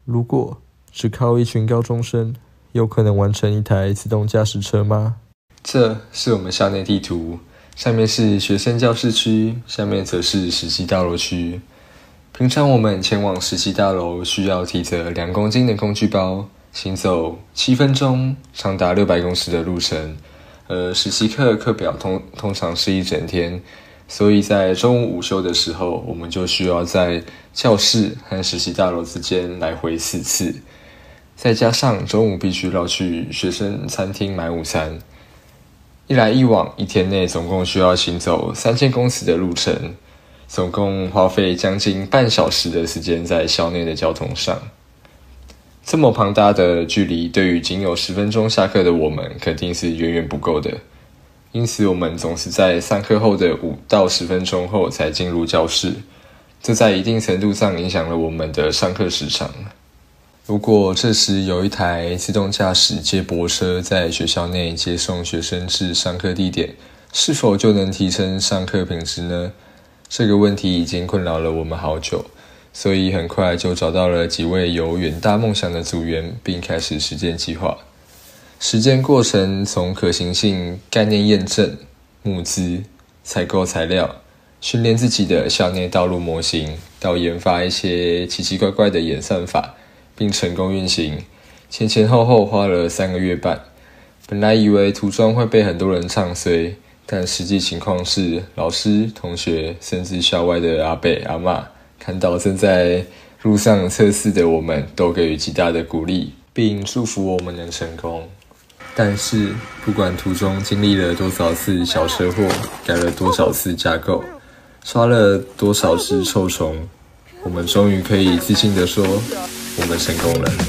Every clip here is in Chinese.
如果只靠一群高中生，有可能完成一台自动驾驶车吗？ 这是我们校内地图，上面是学生教室区，下面则是实习大楼区。平常我们前往实习大楼需要提着2公斤的工具包，行走7分钟，长达600公尺的路程。实习课表通常是一整天，所以在中午午休的时候，我们就需要在教室和实习大楼之间来回4次。再加上中午必须绕去学生餐厅买午餐，一来一往，一天内总共需要行走3000公尺的路程，总共花费将近半小时的时间在校内的交通上。这么庞大的距离，对于仅有10分钟下课的我们，肯定是远远不够的。因此，我们总是在上课后的5到10分钟后才进入教室，这在一定程度上影响了我们的上课时长。如果这时有一台自动驾驶接驳车在学校内接送学生至上课地点，是否就能提升上课品质呢？这个问题已经困扰了我们好久，所以很快就找到了几位有远大梦想的组员，并开始实践计划。实践过程从可行性概念验证、募资、采购材料、训练自己的校内道路模型，到研发一些奇奇怪怪的演算法，并成功运行，前后花了3个月半。本来以为涂装会被很多人唱衰，但实际情况是，老师、同学，甚至校外的阿伯、阿嬷，看到正在路上测试的我们，都给予极大的鼓励，并祝福我们能成功。但是，不管途中经历了多少次小车祸，改了多少次架构，刷了多少只臭虫，我们终于可以自信地说，我们成功了。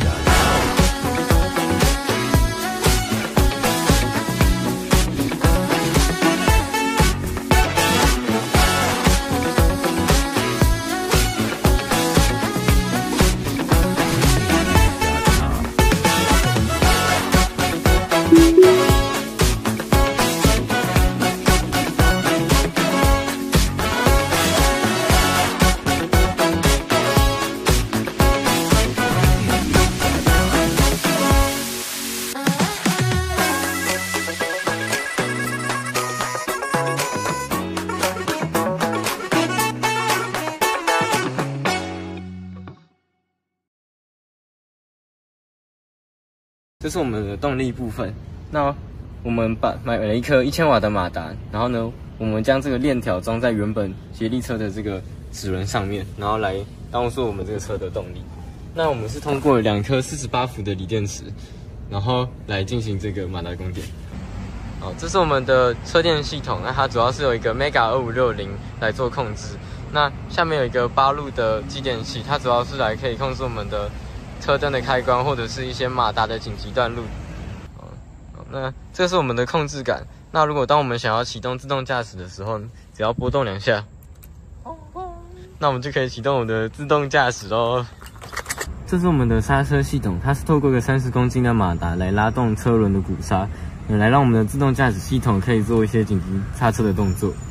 这是我们的动力部分。那我们买了一颗1000瓦的马达，然后呢，我们将这个链条装在原本协力车的这个齿轮上面，然后来当做我们这个车的动力。那我们是通过2颗48伏的锂电池，然后来进行这个马达供电。好，这是我们的车电系统，那它主要是有一个 Mega2560来做控制。那下面有一个8路的继电器，它主要是可以控制我们的车灯的开关，或者是一些马达的紧急段路。那这是我们的控制杆。那如果当我们想要启动自动驾驶的时候，只要拨动2下，那我们就可以启动我们的自动驾驶咯。这是我们的刹车系统，它是透过一个30公斤的马达来拉动车轮的鼓刹，来让我们的自动驾驶系统可以做一些紧急刹车的动作。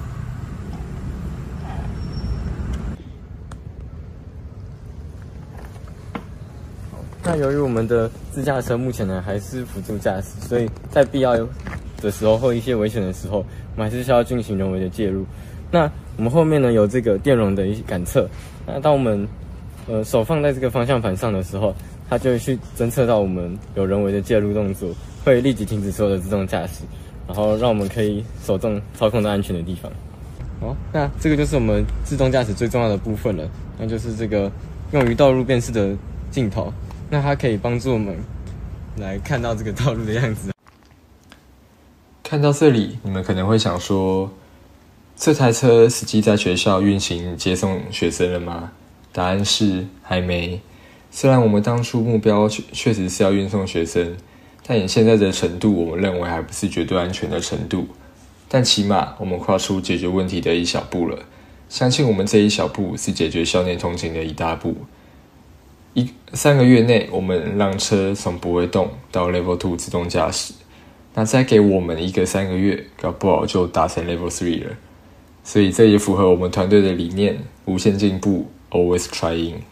那由于我们的自驾车目前呢还是辅助驾驶，所以在必要的时候或一些危险的时候，我们还是需要进行人为的介入。那我们后面呢有这个电容的感测，那当我们手放在这个方向盘上的时候，它就会去侦测到我们有人为的介入动作，会立即停止所有的自动驾驶，然后让我们可以手动操控到安全的地方。好，那这个就是我们自动驾驶最重要的部分了，那就是这个用于道路辨识的镜头。那它可以帮助我们来看到这个道路的样子。 看到这里，你们可能会想说，这台车实际在学校运行接送学生了吗？答案是还没。虽然我们当初目标确实是要运送学生，但以现在的程度，我们认为还不是绝对安全的程度。但起码我们跨出解决问题的一小步了。相信我们这一小步是解决校内通勤的一大步。3个月内，我们让车从不会动到 Level 2自动驾驶。那再给我们一个3个月，搞不好就达成 Level 3了。所以这也符合我们团队的理念：无限进步 ，always trying。